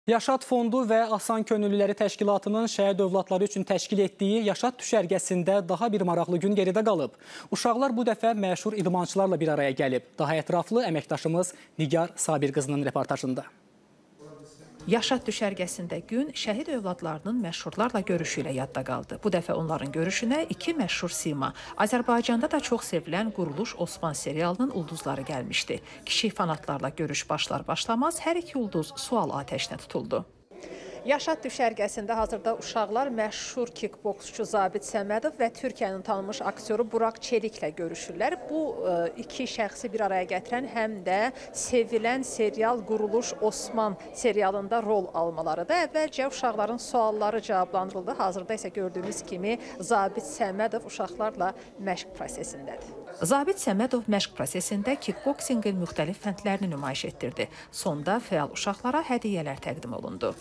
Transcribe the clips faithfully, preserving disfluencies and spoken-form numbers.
Yaşad Fondu və Asan Könüllüləri Təşkilatının şəhid övladları üçün təşkil etdiyi Yaşad düşərgəsində daha bir maraqlı gün geridə qalıb. Uşaqlar bu dəfə məşhur idmançılarla bir araya gəlib. Daha ətraflı əməkdaşımız Nigar Sabir qızının reportajında. Yaşad düşərgəsində gün şəhid övladlarının məşhurlarla görüşü ilə yadda qaldı. Bu dəfə onların görüşünə iki məşhur sima, Azərbaycanda da çox sevilən Quruluş Osman serialının ulduzları gəlmişdi. Kiçik fanatlarla görüş başlar-başlamaz hər iki ulduz sual atəşinə tutuldu. Yaşad düşərgəsində hazırda uşaqlar məşhur kikboksçu Zabit Səmədov və Türkiyənin tanınmış aktyoru Burak Çeliklə görüşürlər. Bu iki şəxsi bir araya gətirən həm də sevilən serial Quruluş Osman serialında rol almalarıdır. Əvvəlcə uşaqların sualları cavablandırıldı. Hazırda isə gördüyümüz kimi Zabit Səmədov uşaqlarla məşq prosesindədir. Zabit Səmədov məşq prosesində kikboksingin müxtəlif fəndlərini nümayiş etdirdi. Sonda fəal uşaqlara hədiyyələr təqdim olundu.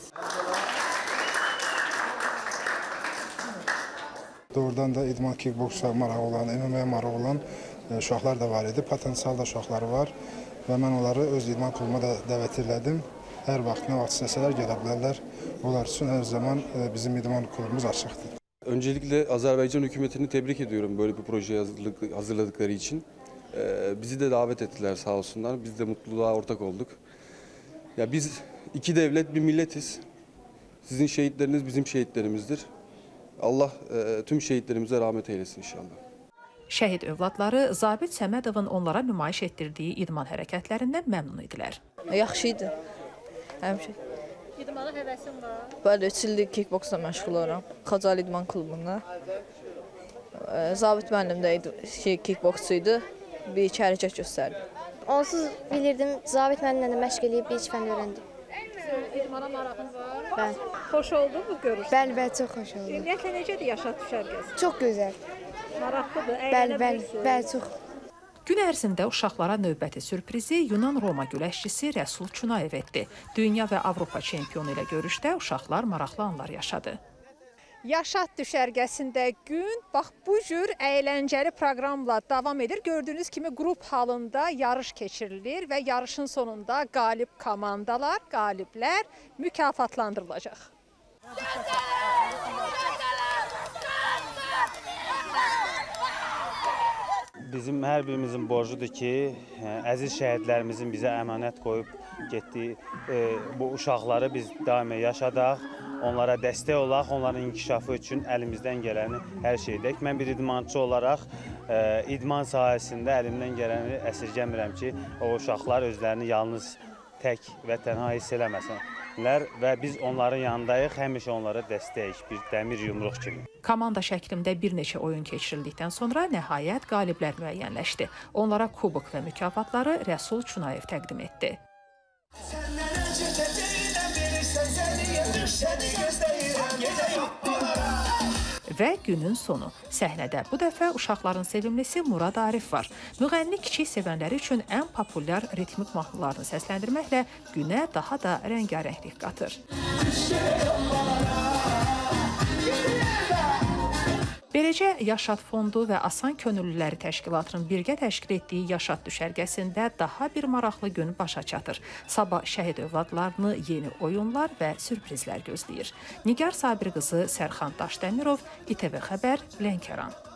Doğrudan da idman kickboksa marağı olan, M M A marağı olan uşaqlar da var idi. Potensial da uşaqları var və mən onları öz idman klubuma da dəvət elədim. Hər vaxt nə vaxt istəsələr gələ bilərlər. Onlar üçün hər zaman bizim idman klubumuz açıqdır. Öncelikle Azerbaycan hükümetini tebrik ediyorum böyle bir projeye hazırlık, hazırladıkları için. Ee, bizi de davet ettiler sağ olsunlar. Biz de mutluluğa ortak olduk. Ya biz iki devlet bir milletiz. Sizin şehitleriniz bizim şehitlerimizdir. Allah e, tüm şehitlerimize rahmet eylesin inşallah. Şəhid övladları Zabit Səmədovun onlara nümayiş etdirdiyi idman hərəkətlərindən məmnun idilər. Yaxşı idi. Həmişə. İdmana həvəsim var. Bəli, üç illik kickboksla məşğul olaram. Xocali İdman Klubunda. Zabit müəllim də kickboksçu idi. Bir iki hərəkət göstərdi. Onsuz bilirdim, Zabit müəllimlə də məşq edib bir iki fənd öyrəndim. İdmana marağın var. Bəli. Xoş oldu bu görüş? Bəli, bəli, çox xoş oldu. Ümumiyyətlə necədir Yaşad düşərgəsi? Çox gözəl. Maraqlıdır, Bəli, əylənə bəli, bilirsiniz. bəli, çox. Gün ərzində uşaqlara növbəti sürprizi Yunan-Roma güləşçisi Rəsul Çunayev etdi. Dünya və Avropa çempionu ilə görüşdə uşaqlar maraqlı anlar yaşadı. Yaşad düşərgəsində gün bax bu cür əyləncəli proqramla davam edir. Gördüyünüz kimi qrup halında yarış keçirilir və yarışın sonunda qalib komandalar, qaliblər mükafatlandırılacaq. Bizim hər birimizin borcudur ki, əziz şəhidlərimizin bizə əmanət qoyub getdiyi bu uşaqları biz daima yaşadaq, onlara dəstək olaq, onların inkişafı üçün əlimizdən gələni hər şey edək. Mən bir idmançı olaraq idman sahəsində əlimdən gələni əsirgəmirəm ki, o uşaqlar özlərini yalnız tək və tənha hiss eləməsinlər və biz onların yanındayıq, həmişə onlara dəstəyik, bir dəmir yumruq kimi. Komanda şəklində bir neçə oyun keçirildikdən sonra nəhayət qaliblər müəyyənləşdi. Onlara kubok və mükafatları Rəsul Çunayev təqdim etdi. Və günün sonu. Səhnədə bu dəfə uşaqların sevimlisi Murad Arif var. Müğənni kiçik sevənləri üçün ən populyar ritmik mahnılarını səsləndirməklə günə daha da rəngarənglik qatır. Beləcə, Yaşad Fondu və Asan Könüllüləri Təşkilatının birgə təşkil etdiyi Yaşad düşərgəsində daha bir maraqlı gün başa çatır. Sabah şəhid övladlarını yeni oyunlar və sürprizlər gözləyir. Nigar Sabir qızı Sərxan Daşdəmirov, İTV Xəbər, Lənkəran.